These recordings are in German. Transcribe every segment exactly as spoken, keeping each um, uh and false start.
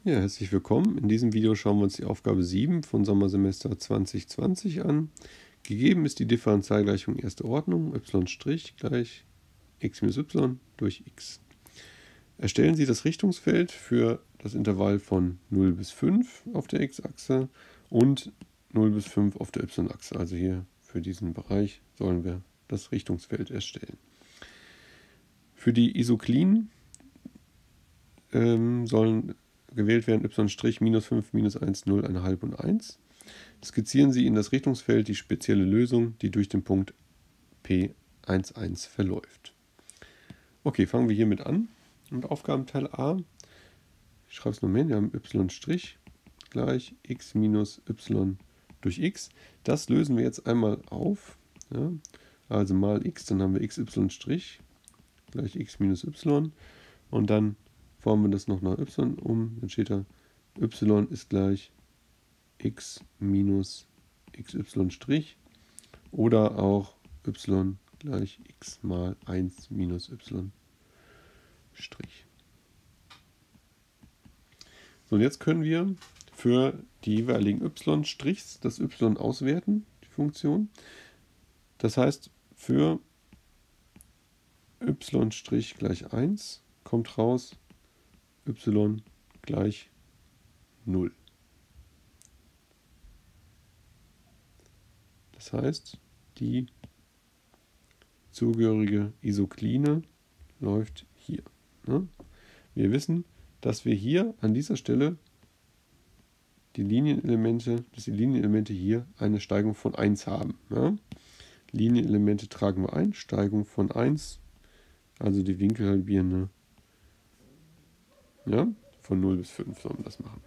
Ja, herzlich willkommen. In diesem Video schauen wir uns die Aufgabe sieben von Sommersemester zwanzig zwanzig an. Gegeben ist die Differentialgleichung erster Ordnung, y' gleich x minus y durch x. Erstellen Sie das Richtungsfeld für das Intervall von null bis fünf auf der x-Achse und null bis fünf auf der y-Achse. Also hier für diesen Bereich sollen wir das Richtungsfeld erstellen. Für die Isoklinen ähm, sollen gewählt werden y' minus fünf, minus eins, null, eins Komma fünf und eins. Skizzieren Sie in das Richtungsfeld die spezielle Lösung, die durch den Punkt P eins eins verläuft. Okay, fangen wir hiermit an. Und Aufgabenteil A, ich schreibe es nur mal hin, wir haben y' gleich x minus y durch x. Das lösen wir jetzt einmal auf. Ja, also mal x, dann haben wir xy' gleich x minus y. Und dann formen wir das noch nach y um, dann steht da y ist gleich x minus xy' oder auch y gleich x mal eins minus y'. So, und jetzt können wir für die jeweiligen y' das y auswerten, die Funktion. Das heißt, für y' gleich eins kommt raus y gleich null. Das heißt, die zugehörige Isokline läuft hier. Wir wissen, dass wir hier an dieser Stelle die Linienelemente, dass die Linienelemente hier eine Steigung von eins haben. Linienelemente tragen wir ein, Steigung von eins, also die winkelhalbierende, ja, von null bis fünf sollen wir das machen.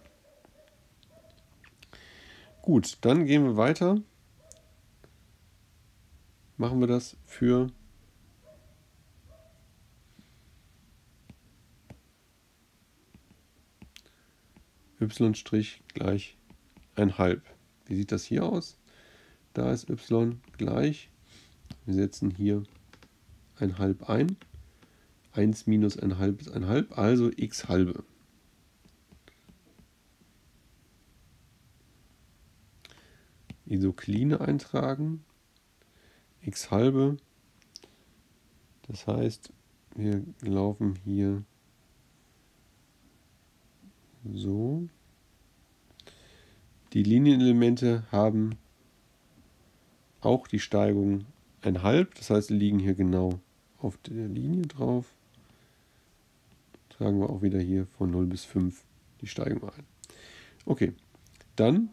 Gut, dann gehen wir weiter. Machen wir das für y' gleich eins Komma fünf. Wie sieht das hier aus? Da ist y gleich, wir setzen hier eins Komma fünf ein. eins minus eins Komma fünf ist eins Komma fünf, also x halbe. Isokline eintragen, x halbe, das heißt, wir laufen hier so. Die Linienelemente haben auch die Steigung eins Komma fünf, das heißt, sie liegen hier genau auf der Linie drauf. Tragen wir auch wieder hier von null bis fünf die Steigung ein. Okay, dann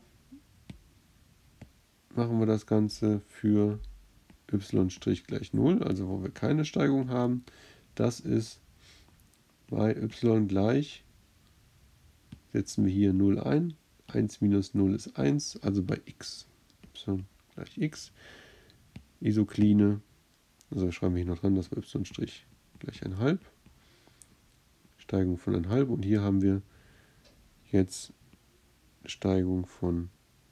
machen wir das Ganze für y' gleich null, also wo wir keine Steigung haben. Das ist bei y gleich, setzen wir hier null ein. eins minus null ist eins, also bei x. y gleich x. Isokline, also schreiben wir hier noch dran, dass wir y' gleich eins Komma fünf. Steigung von eins Komma fünf und hier haben wir jetzt Steigung von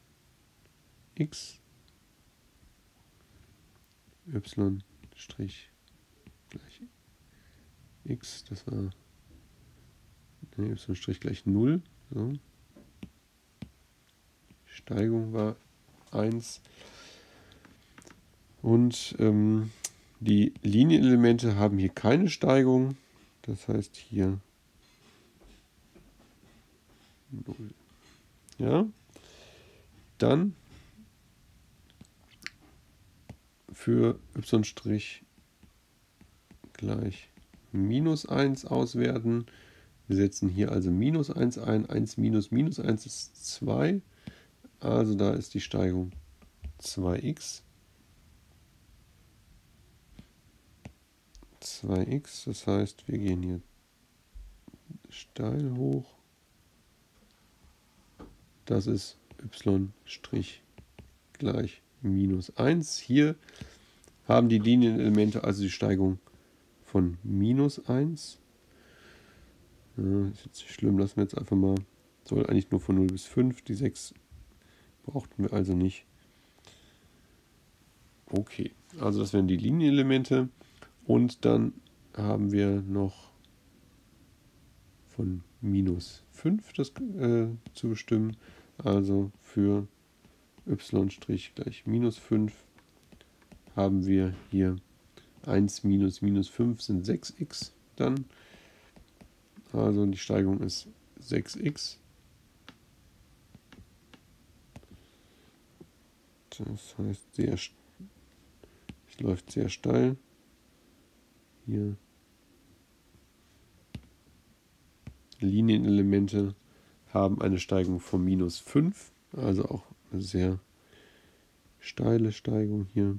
x, y' gleich x, das war ne, y' gleich null. So. Steigung war eins. Und ähm, die Linienelemente haben hier keine Steigung. Das heißt hier null. Ja. Dann für y' gleich minus eins auswerten. Wir setzen hier also minus eins ein. eins minus minus eins ist zwei. Also da ist die Steigung zwei x. zwei x, das heißt, wir gehen hier steil hoch. Das ist y' gleich minus eins. Hier haben die Linienelemente also die Steigung von minus eins. Ja, ist jetzt nicht schlimm, lassen wir jetzt einfach mal. Soll eigentlich nur von null bis fünf. Die sechs brauchten wir also nicht. Okay, also das wären die Linienelemente. Und dann haben wir noch von minus fünf das, äh, zu bestimmen. Also für y' gleich minus fünf haben wir hier eins minus minus fünf sind sechs x dann. Also die Steigung ist sechs x. Das heißt, sehr, es läuft sehr steil. Hier Linienelemente haben eine Steigung von minus fünf, also auch eine sehr steile Steigung hier.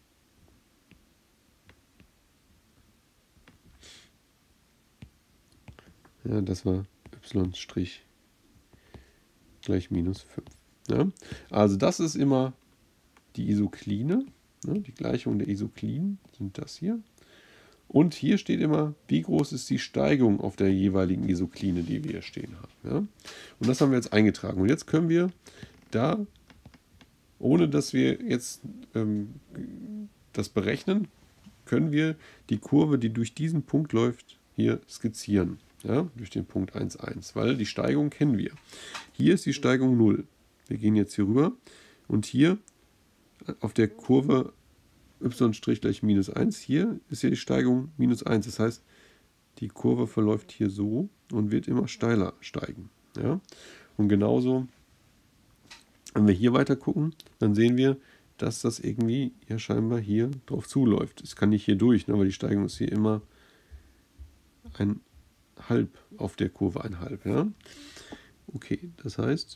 Ja, das war y' gleich minus fünf. Ja? Also das ist immer die Isokline, ne? Die Gleichung der Isoklinen sind das hier. Und hier steht immer, wie groß ist die Steigung auf der jeweiligen Isokline, die wir hier stehen haben. Ja? Und das haben wir jetzt eingetragen. Und jetzt können wir da, ohne dass wir jetzt ähm, das berechnen, können wir die Kurve, die durch diesen Punkt läuft, hier skizzieren. Ja? Durch den Punkt eins, eins, weil die Steigung kennen wir. Hier ist die Steigung null. Wir gehen jetzt hier rüber und hier auf der Kurve y' gleich minus eins, hier ist ja die Steigung minus eins. Das heißt, die Kurve verläuft hier so und wird immer steiler steigen. Ja? Und genauso, wenn wir hier weiter gucken, dann sehen wir, dass das irgendwie ja scheinbar hier drauf zuläuft. Es kann nicht hier durch, ne, weil die Steigung ist hier immer ein halb auf der Kurve, ein halb. Ja? Okay, das heißt,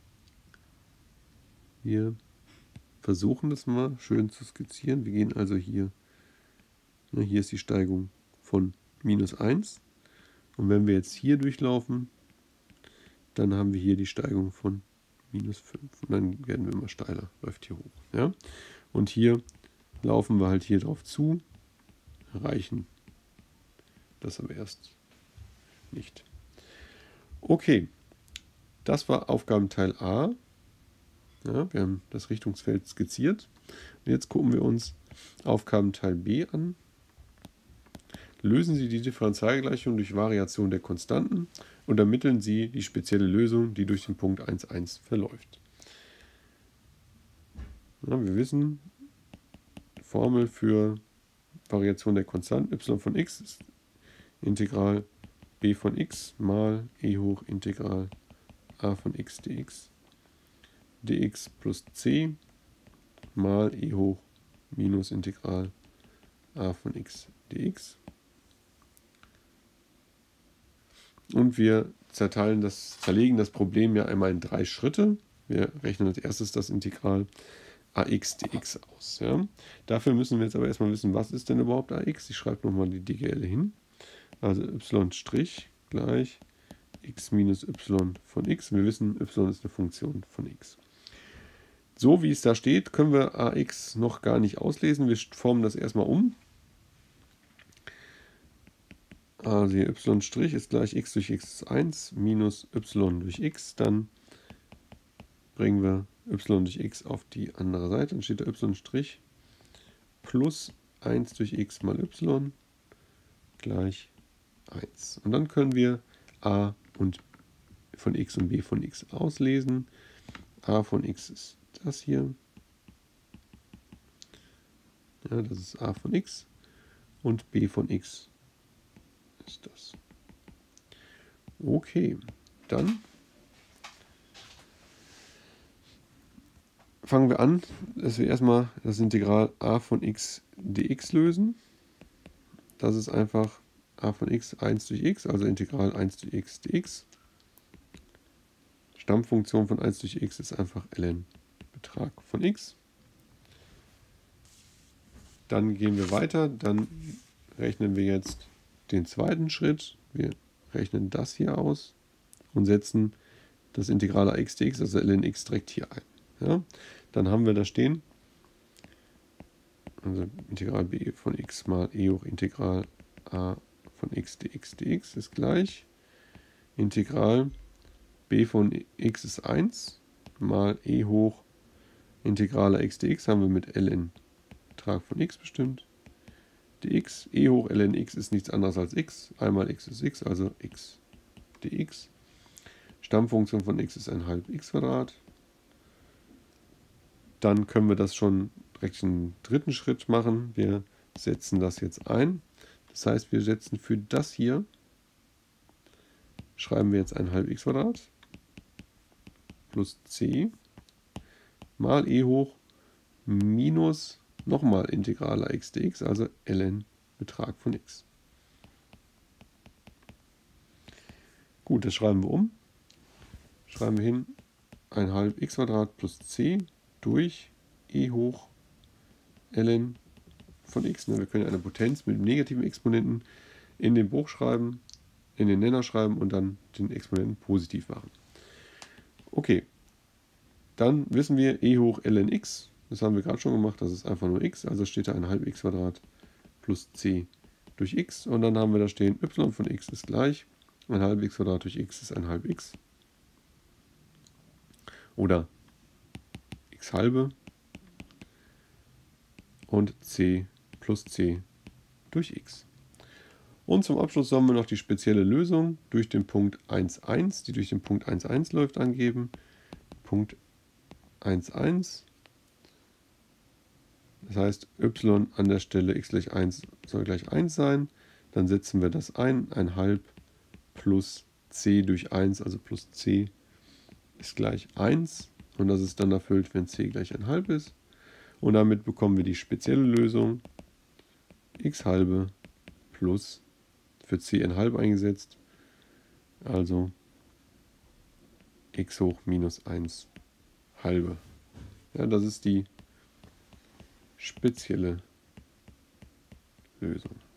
wir versuchen das mal schön zu skizzieren. Wir gehen also hier, ne, hier ist die Steigung von minus eins. Und wenn wir jetzt hier durchlaufen, dann haben wir hier die Steigung von minus fünf. Und dann werden wir immer steiler, läuft hier hoch. Ja? Und hier laufen wir halt hier drauf zu, erreichen das aber erst nicht. Okay, das war Aufgabenteil A. Ja, wir haben das Richtungsfeld skizziert. Und jetzt gucken wir uns Aufgabenteil B an. Lösen Sie die Differentialgleichung durch Variation der Konstanten und ermitteln Sie die spezielle Lösung, die durch den Punkt eins, eins verläuft. Ja, wir wissen, die Formel für Variation der Konstanten y von x ist Integral b von x mal e hoch Integral a von x dx. dx plus c mal e hoch minus Integral a von x dx. Und wir zerteilen das, zerlegen das Problem ja einmal in drei Schritte. Wir rechnen als erstes das Integral ax dx aus. Ja. Dafür müssen wir jetzt aber erstmal wissen, was ist denn überhaupt ax. Ich schreibe nochmal die dicke Elle hin. Also y' gleich x minus y von x. Wir wissen, y ist eine Funktion von x. So wie es da steht, können wir ax noch gar nicht auslesen. Wir formen das erstmal um. Also hier y' ist gleich x durch x ist eins minus y durch x. Dann bringen wir y durch x auf die andere Seite. Dann steht da y' plus eins durch x mal y gleich eins. Und dann können wir a und von x und b von x auslesen. A von x ist das hier. Ja, das ist a von x. Und b von x ist das. Okay, dann fangen wir an, dass wir erstmal das Integral a von x dx lösen. Das ist einfach a von x eins durch x, also Integral eins durch x dx. Stammfunktion von eins durch x ist einfach ln Betrag von x. Dann gehen wir weiter, dann rechnen wir jetzt den zweiten Schritt. Wir rechnen das hier aus und setzen das Integral ax dx, also ln x, direkt hier ein. Ja? Dann haben wir da stehen, also Integral b von x mal e hoch Integral a von x dx dx ist gleich Integral b von x ist eins mal e hoch Integral x dx haben wir mit ln Betrag von x bestimmt. dx, e hoch ln x ist nichts anderes als x, einmal x ist x, also x dx. Stammfunktion von x ist ein halb x Quadrat. Dann können wir das schon direkt einen dritten Schritt machen. Wir setzen das jetzt ein. Das heißt, wir setzen für das hier, schreiben wir jetzt ein halb x Quadrat plus c mal e hoch minus nochmal integraler x dx, also ln Betrag von x. Gut, das schreiben wir um. Schreiben wir hin ein halb x Quadrat plus c durch e hoch ln von x. Wir können eine Potenz mit negativen Exponenten in den Bruch schreiben, in den Nenner schreiben und dann den Exponenten positiv machen. Okay, dann wissen wir e hoch ln x, das haben wir gerade schon gemacht, das ist einfach nur x, also steht da ein halb x Quadrat plus c durch x und dann haben wir da stehen y von x ist gleich ein halb x Quadrat durch x ist ein halb x oder x halbe und c plus c durch x. Und zum Abschluss sollen wir noch die spezielle Lösung durch den Punkt eins eins, die durch den Punkt eins eins läuft, angeben. Punkt eins eins, das heißt y an der Stelle x gleich eins soll gleich eins sein. Dann setzen wir das ein, ein halb plus c durch eins, also plus c ist gleich eins. Und das ist dann erfüllt, wenn c gleich ein halb ist. Und damit bekommen wir die spezielle Lösung x halbe plus für c ein halb eingesetzt, also x hoch minus eins halbe. Ja, das ist die spezielle Lösung.